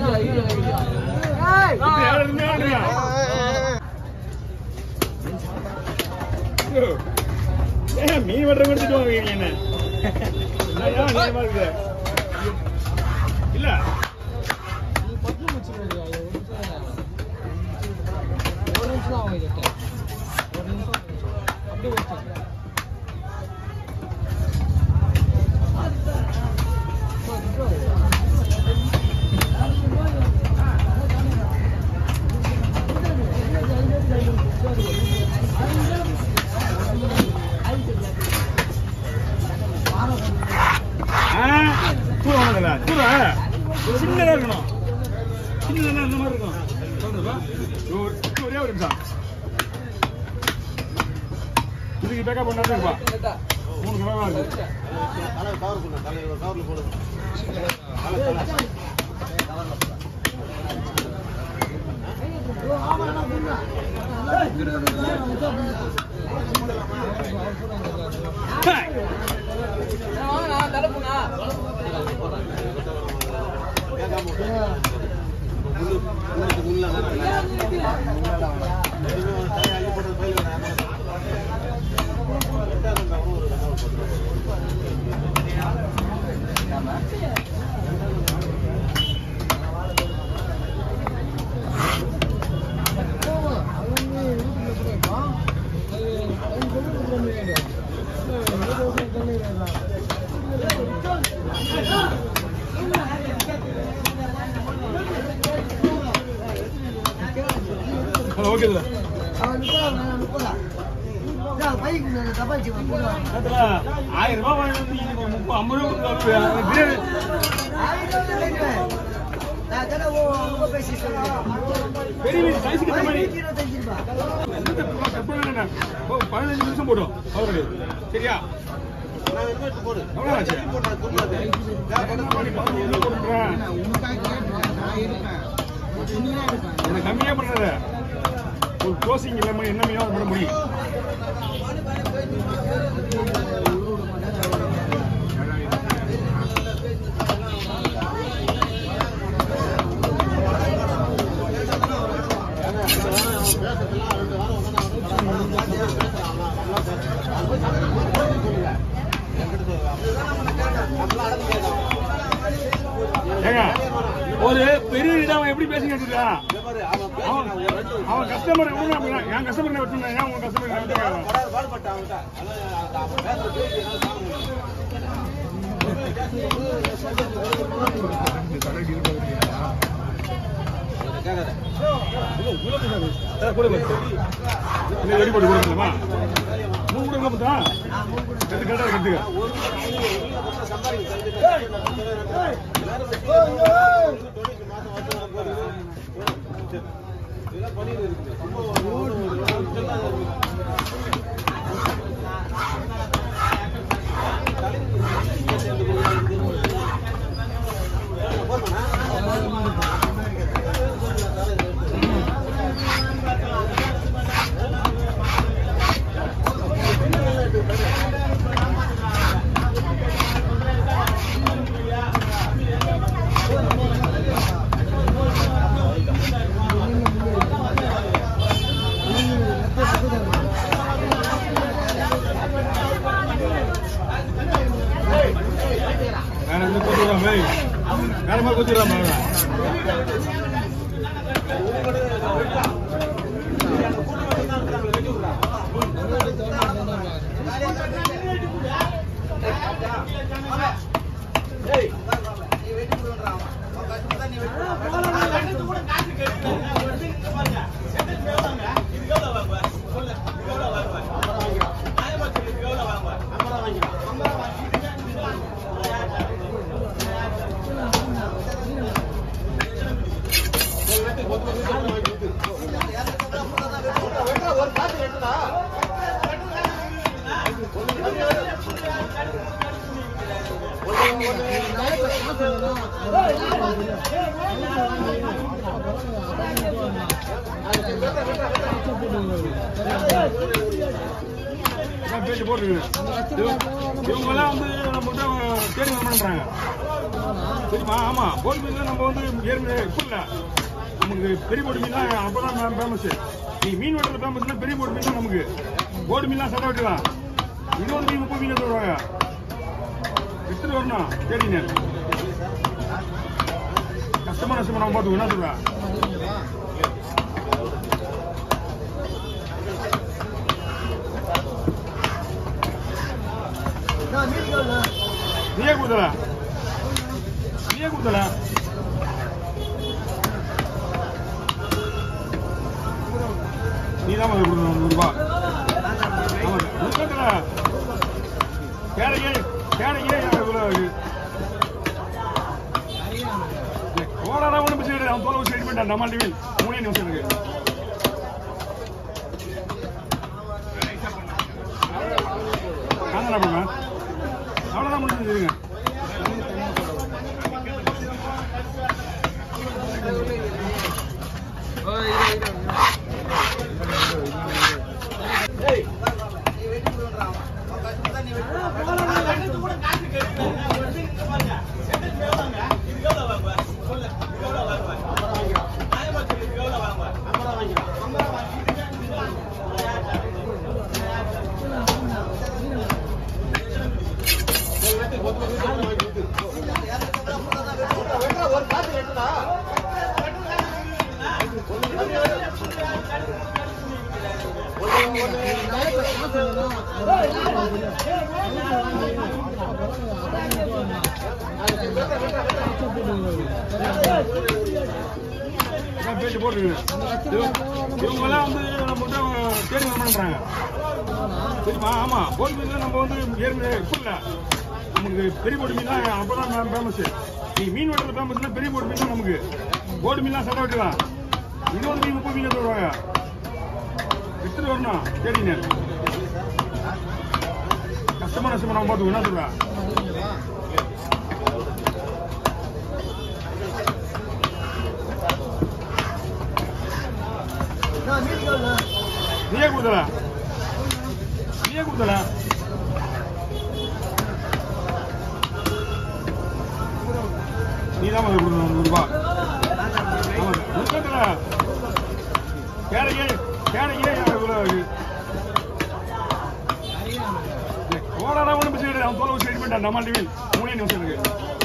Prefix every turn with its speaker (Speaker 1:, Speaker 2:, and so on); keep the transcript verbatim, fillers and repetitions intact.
Speaker 1: மீன் வெட்டுற கொடுத்துட்டு வாங்க என்ன இல்ல ஒரு நிமிஷம் ஆகும் ஒரு நிமிஷம் அப்படியே வச்சு சின்னதா இருக்கணும் சின்னதா இந்த மாதிரி இருக்கும் ஒரே ஒரு நிமிஷம் இதுக்கு பேக்கப் பண்ணா இருப்பா மூணு கிலோவா இருக்கு ஓகே சார் ஆயிரம் ரூபாய் ஐம்பது பதினஞ்சு நிமிஷம் போட்டோம் சரியா கம்மியா பண்ற ஒரு க்ளோசிங் இல்லாம என்ன மீனோ பண்ண முடியும் ஒரு பெரிய இடம் எப்படி பேசிக்கிட்டு இருக்கான் அவன் கஸ்டமர் என் கஸ்டமர் வச்சிருந்தேன் உங்க கஸ்டமர் ரெடி போட்டு கொடுக்கலாமா மூணு கூட பார்த்தா கரெக்டா கட்டுங்க Karma ko tira mana? Hey, பேசி போட்டுருக்கு. இவங்கெல்லாம் வந்து நம்மகிட்ட தேடி வர மாட்டேங்கிறாங்க. சரிம்மா, ஆமா போட் மீன் நம்ம வந்து ஏற்கனவே இப்போ இல்லை, நமக்கு பெரிய போட்டு மீன் தான் அப்பதான் ஃபேமஸ். நீ மீன் வெட்டத்தில் ஃபேமஸ்னா பெரிய போட்டு மீன் தான் நமக்கு. போட்டு மீன்லாம் சட்டை வெட்டலாம். இருபது மீன் முப்பது மீன் வருவாங்க. எடுத்துட்டு வரணும் தேடிங்க. கஷ்டமா நஷ்டமா நம்ம பார்த்து என்ன சொல்றேன். நீயே கொடுத்தல நீயே கொடுத்தல நீ தான் கொடுக்கணும் நூறு ரூபாய். ஆமா கேடையே கேடையே ஓடாடா ஒன்றும் பிரச்சனை இல்லை. அவன் தோலை செடி பண்ணிட்டான். நம்ம டிவில் மூணே நிமிஷம் இருக்கு. நான் என்ன பண்ணுவேன், அவ்வளோதான் முடிஞ்சுருங்க. பேசி போட்டுருக்கு. இவங்கெல்லாம் வந்து நம்மகிட்ட தேடி வர மாட்டேங்கிறாங்க. சரிம்மா, ஆமா போட் மீன் நம்ம வந்து ஏற்கனவே இப்போ இல்லை, நமக்கு பெரிய போட்டு மீன் தான் அப்பதான் ஃபேமஸ். நீ மீன் வெட்டத்தில் ஃபேமஸ்னா பெரிய போட்டு மீன் தான் நமக்கு. போட்டு மீன்லாம் சட்டை வெட்டலாம். இருபது மீன் முப்பது மீன் வருவாங்க. எடுத்துட்டு வரணும் தேடிங்க. கஷ்டமா நஷ்டமா நம்ம பார்த்து என்ன சொல்றேன். நீயே கொடுத்தல நீயே கொடுத்தல நீ தான் கொடுக்கணும் நூறு ரூபாய். ஆமா கேடையே கேடையே ஓடாடா ஒன்றும் பிரச்சனை இல்லை. அவன் தோலை செடி பண்ணிட்டான். நம்ம டிவில் மூணே நிமிஷம் இருக்கு.